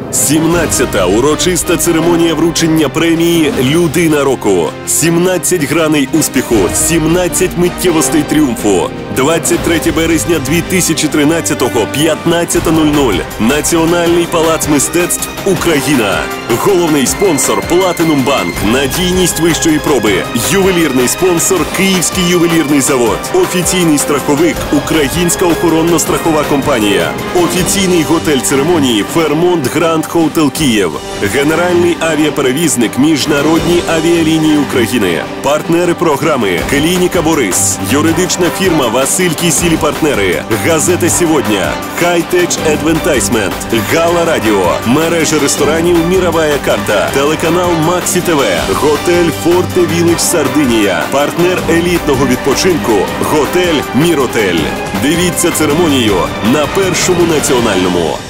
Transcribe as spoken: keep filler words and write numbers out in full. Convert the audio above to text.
сімнадцята урочиста церемонія вручення премії «Людина року». сімнадцять граней успіху, сімнадцять миттєвостей тріумфу. двадцять третє березня дві тисячі тринадцятого, п'ятнадцята нуль нуль. Національний палац мистецтв «Україна». Головний спонсор «Платинум Банк». Надійність вищої проби. Ювелірний спонсор «Київський ювелірний завод». Офіційний страховик «Українська охоронно-страхова компанія». Офіційний готель церемонії «Фермонт Гранд Хотел Київ». Генеральний авіаперевізник «Міжнародні авіалінії України». Партнери програми «Клініка Борис». Юридична фірма «Василь Кісіль і партнери». Газета «Сьогодня». Хайтеч Адвентайзмент. Гала Радіо. Мережа ресторанів «Міровая карта». Телеканал Максі ТВ. Готель Форте Вілледж Сардинія. Партнер елітного відпочинку «Готель Міротель». Дивіться церемонію на Першому національному.